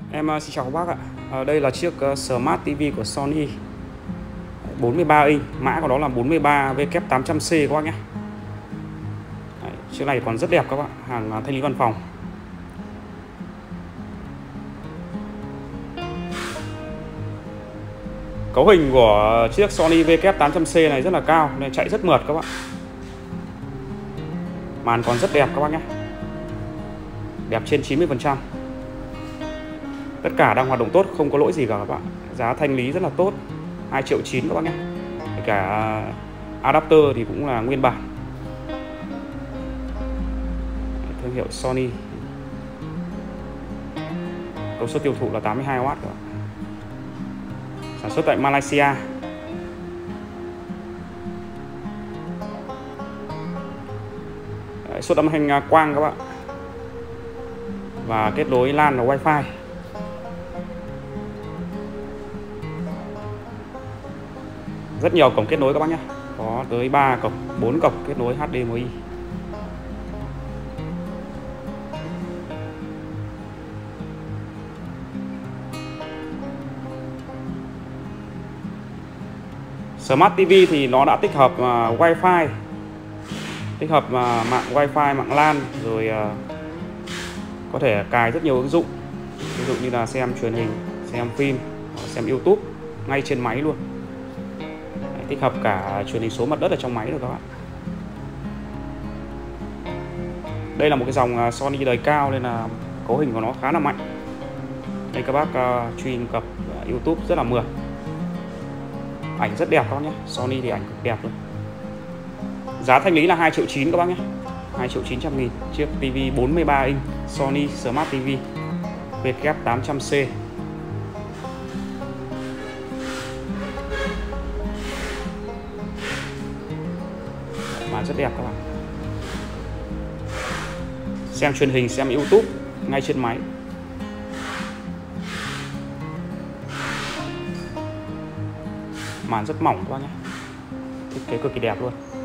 Xin chào các bác ạ. Đây là chiếc Smart TV của Sony 43 inch, mã của nó là 43W800C các bác nhé. Chiếc này còn rất đẹp các bạn, hàng thanh lý văn phòng. Cấu hình của chiếc Sony W800C này rất là cao nên chạy rất mượt các bạn. Màn còn rất đẹp các bác nhé, đẹp trên 90%. Tất cả đang hoạt động tốt, không có lỗi gì cả các bạn. Giá thanh lý rất là tốt, 2,9 triệu các bác nhé. Cả adapter thì cũng là nguyên bản, thương hiệu Sony. Công suất tiêu thụ là 82W các bạn. Sản xuất tại Malaysia. Suất âm thanh quang các bạn, và kết nối LAN và Wi-Fi. Rất nhiều cổng kết nối các bác nhé, có tới 3 cổng, 4 cổng kết nối HDMI. Smart TV thì nó đã tích hợp Wi-Fi, tích hợp mạng Wi-Fi, mạng LAN, rồi có thể cài rất nhiều ứng dụng, ví dụ như là xem truyền hình, xem phim, xem YouTube ngay trên máy luôn. Tích hợp cả truyền hình số mặt đất ở trong máy rồi các bạn. Đây là một cái dòng Sony đời cao nên là cấu hình của nó khá là mạnh. Đây các bác truy cập YouTube rất là mượt. Ảnh rất đẹp các bác nhé, Sony thì ảnh cực đẹp luôn. Giá thanh lý là 2,9 triệu các bác nhé, 2.900.000. Chiếc TV 43 inch Sony Smart TV W800C. Màn rất đẹp các bạn. Xem truyền hình, xem YouTube ngay trên máy. Màn rất mỏng các bác nhé, thiết kế cực kỳ đẹp luôn.